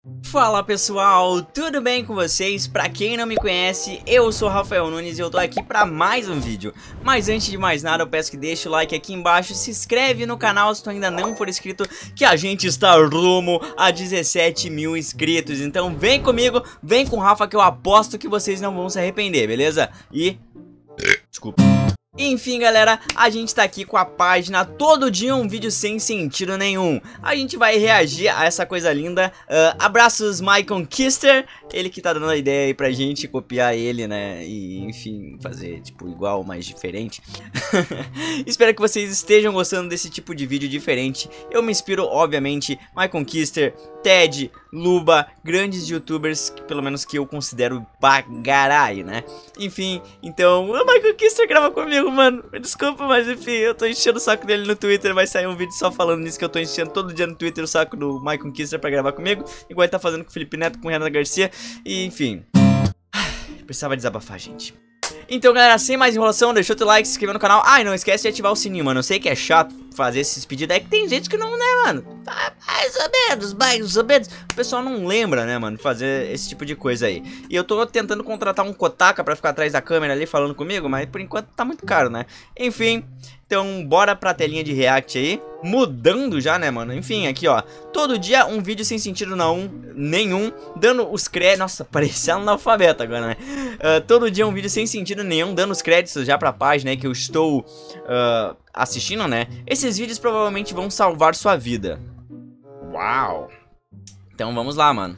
Fala pessoal, tudo bem com vocês? Pra quem não me conhece, eu sou Rafael Nunes e eu tô aqui pra mais um vídeo. Mas antes de mais nada, eu peço que deixe o like aqui embaixo, se inscreve no canal se tu ainda não for inscrito, que a gente está rumo a 17 mil inscritos. Então vem comigo, vem com o Rafa que eu aposto que vocês não vão se arrepender, beleza? Desculpa. Enfim galera, a gente tá aqui com a página Todo Dia um Vídeo Sem Sentido Nenhum. A gente vai reagir a essa coisa linda. Abraços Michael Kister, ele que tá dando a ideia aí pra gente copiar ele, né? E enfim, fazer tipo igual, mas diferente. Espero que vocês estejam gostando desse tipo de vídeo diferente. Eu me inspiro, obviamente, Michael Kister, Ted, Luba, grandes youtubers, que, pelo menos que eu considero bagarai, né? Enfim, então o Michael Kister grava comigo, mano. Desculpa, mas enfim, eu tô enchendo o saco dele no Twitter. Vai sair um vídeo só falando nisso, que eu tô enchendo todo dia no Twitter o saco do Michael Kister pra gravar comigo, igual ele tá fazendo com o Felipe Neto, com o Renan Garcia. E enfim, precisava desabafar, gente. Então galera, sem mais enrolação, deixa o teu like, se inscreva no canal. Ah, e não esquece de ativar o sininho, mano. Eu sei que é chato fazer esses pedidos, é que tem gente que não, né, mano? Mais ou menos. O pessoal não lembra, né, mano, fazer esse tipo de coisa aí. E eu tô tentando contratar um Kotaka pra ficar atrás da câmera ali falando comigo, mas por enquanto tá muito caro, né? Enfim, então bora pra telinha de react aí. Mudando já, né, mano? Enfim, aqui, ó. Todo dia um vídeo sem sentido nenhum, dando os créditos. Nossa, parecia analfabeto agora, né? Todo dia um vídeo sem sentido nenhum, dando os créditos já pra página aí que eu estou assistindo, né? Esses vídeos provavelmente vão salvar sua vida. Uau! Então vamos lá, mano.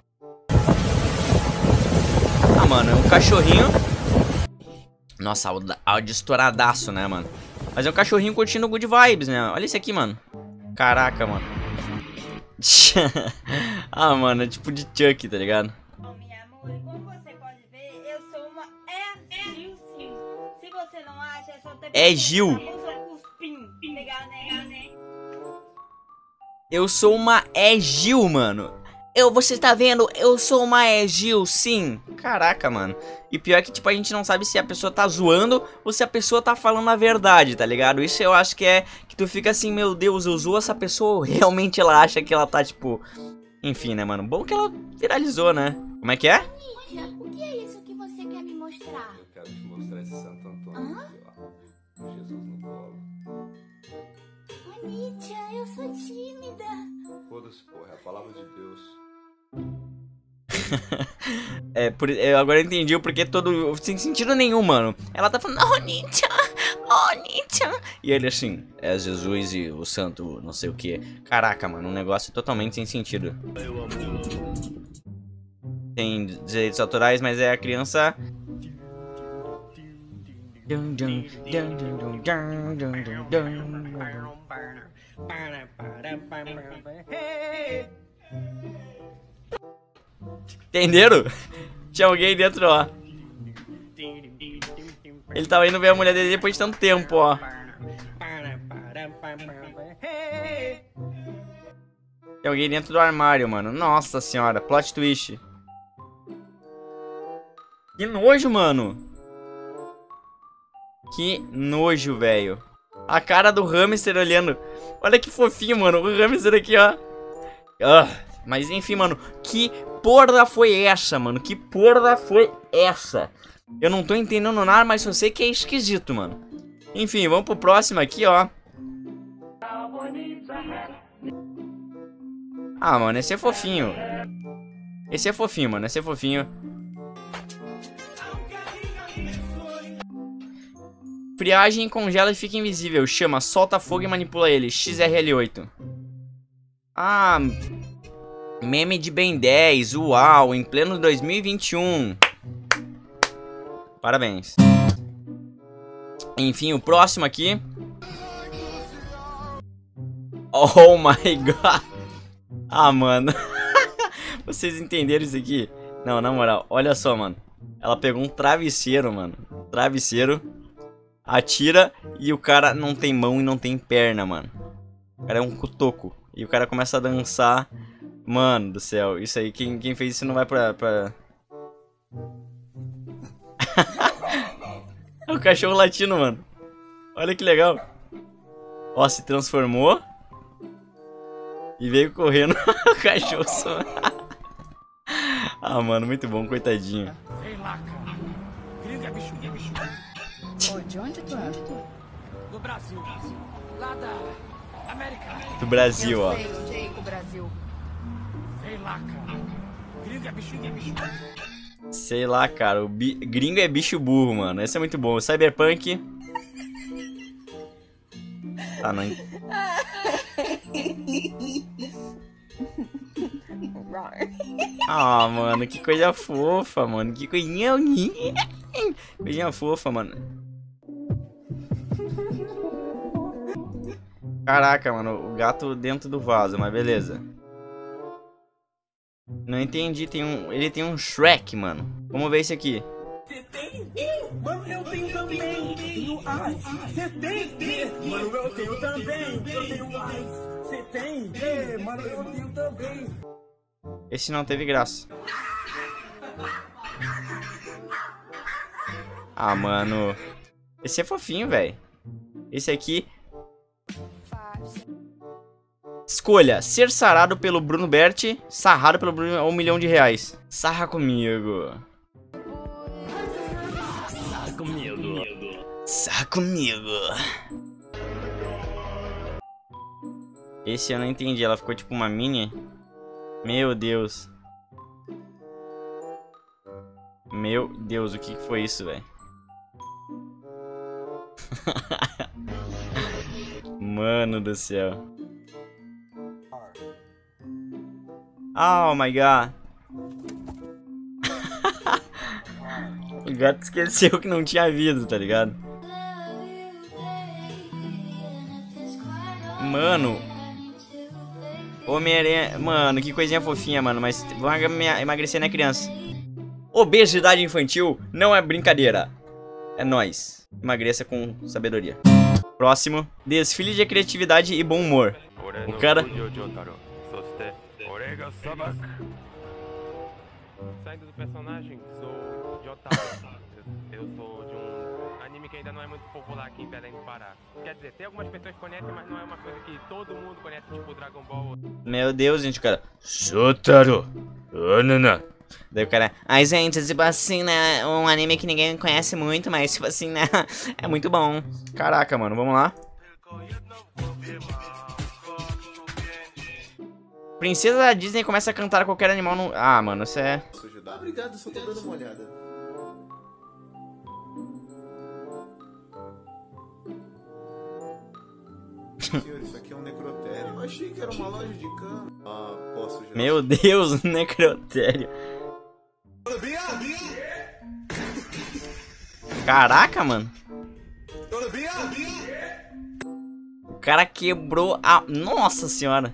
Ah, mano, é um cachorrinho. Nossa, áudio estouradaço, né, mano? Mas é um cachorrinho curtindo good vibes, né? Olha esse aqui, mano. Caraca, mano. Ah, mano, é tipo de Chuck, tá ligado? Minha amor, como você pode ver, eu sou uma Gil, sim. Se você não acha, é só ter... É Gil. Eu sou uma Gil, mano. Você tá vendo? Eu sou uma Gil, sim. Caraca, mano. E pior que, tipo, a gente não sabe se a pessoa tá zoando ou se a pessoa tá falando a verdade, tá ligado? Isso eu acho que é que tu fica assim, meu Deus, eu zoo essa pessoa ou realmente ela acha que ela tá, tipo... Enfim, né, mano? Bom que ela viralizou, né? Como é que é? Nítia, o que é isso que você quer me mostrar? Eu quero te mostrar esse Santo Antônio aqui, ó. Jesus no colo. Ô, Nítia, eu sou tímida. Foda-se, porra, é a palavra de Deus. Agora eu entendi o porquê todo... Sem sentido nenhum, mano. Ela tá falando, oh, Nietzsche, oh, Nietzsche. E ele assim, é Jesus e o santo não sei o que. Caraca, mano, um negócio totalmente sem sentido. Tem direitos autorais, mas é a criança... Entenderam? Tinha alguém dentro, ó. Ele tava indo ver a mulher dele depois de tanto tempo, ó. Tem alguém dentro do armário, mano. Nossa senhora, plot twist. Que nojo, mano. Que nojo, velho. A cara do hamster olhando. Olha que fofinho, mano. O hamster aqui, ó. Mas enfim, mano. Que porra foi essa, mano? Que porra foi essa? Eu não tô entendendo nada, mas eu sei que é esquisito, mano. Enfim, vamos pro próximo aqui, ó. Ah, mano, esse é fofinho. Esse é fofinho, mano. Esse é fofinho. Friagem, congela e fica invisível. Chama, solta fogo e manipula ele. XRL8. Ah, meme de Ben 10. Uau, em pleno 2021. Parabéns. Enfim, o próximo aqui. Oh my god. Ah, mano. Vocês entenderam isso aqui? Não, na moral, olha só, mano. Ela pegou um travesseiro, mano. Travesseiro. Atira e o cara não tem mão e não tem perna, mano. O cara é um cotoco. E o cara começa a dançar. Mano do céu, isso aí, quem fez isso não vai pra... É o cachorro latino, mano. Olha que legal. Ó, se transformou. E veio correndo o cachorro só. Ah, mano, muito bom, coitadinho. Sei lá, cara. Gringo é bicho. Ô, de onde tu é? Do Brasil. Lá da América. Do Brasil, ó. Sei onde é o Brasil. Sei lá, cara. Gringo é bicho. Sei lá, cara. O gringo é bicho burro, mano. Esse é muito bom. Cyberpunk. Tá, não. Ah, mano, que coisa fofa, mano. Que coisinha. Coisinha fofa, mano. Caraca, mano. O gato dentro do vaso, mas beleza. Não entendi. Ele tem um Shrek, mano. Vamos ver esse aqui. Você tem? Mano, eu tenho também. Eu tenho eyes. Você tem? Mano, eu tenho também. Eu tenho eyes. Você tem? Mano, eu tenho também. Esse não teve graça. Ah, mano. Esse é fofinho, velho. Esse aqui. Escolha, ser sarado pelo Bruno Berti, sarrado pelo Bruno ou R$1 milhão. Sarra comigo. Sarra comigo. Sarra comigo. Esse eu não entendi, ela ficou tipo uma mini. Meu Deus. Meu Deus, o que foi isso, velho? Mano do céu. Oh my god. O gato esqueceu que não tinha vida, tá ligado? Mano. Homem-Aranha. Mano, que coisinha fofinha, mano. Mas vão emagrecer, né, criança? Obesidade infantil não é brincadeira. É nóis. Emagreça com sabedoria. Próximo. Desfile de criatividade e bom humor. O cara... Saindo do personagem, sou Jotaro. Eu sou de um anime que ainda não é muito popular aqui em Belém do Pará. Quer dizer, tem algumas pessoas que conhecem, mas não é uma coisa que todo mundo conhece, tipo Dragon Ball. Meu Deus, gente, cara. Jotaro. Daí o cara... Ai, gente, tipo assim, né? Um anime que ninguém conhece muito, mas tipo assim, né? É muito bom. Caraca, mano, vamos lá. Princesa da Disney começa a cantar qualquer animal no... Ah, mano, isso é... Obrigado, só tô dando uma olhada. Senhor, isso aqui é um necrotério. Eu achei que era uma loja de cama. Ah, posso já. Meu Deus, necrotério. Caraca, mano. O cara quebrou a... Nossa senhora.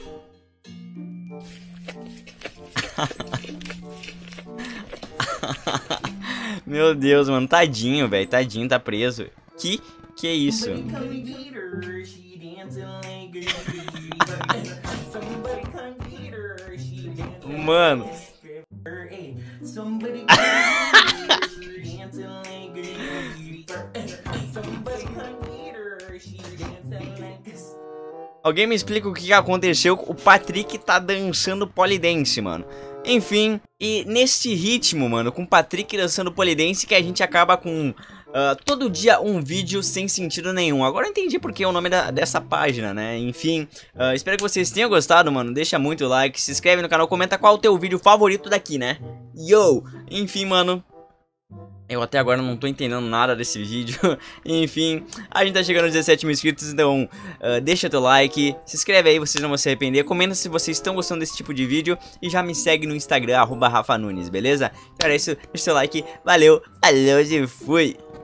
Meu Deus, mano, tadinho, velho, tadinho, tá preso. Que é isso? Mano. Alguém me explica o que aconteceu? O Patrick tá dançando polidense, mano. Enfim, e nesse ritmo, mano, com o Patrick dançando polidense, que a gente acaba com todo dia um vídeo sem sentido nenhum. Agora eu entendi porque é o nome dessa página, né? Enfim, espero que vocês tenham gostado, mano. Deixa muito like, se inscreve no canal, comenta qual é o teu vídeo favorito daqui, né? Yo! Enfim, mano. Eu até agora não tô entendendo nada desse vídeo. Enfim, a gente tá chegando aos 17 mil inscritos, então deixa teu like, se inscreve aí, vocês não vão se arrepender. Comenta se vocês estão gostando desse tipo de vídeo e já me segue no Instagram, @RafaNunes, beleza? Então era isso, deixa teu like, valeu, falou e fui!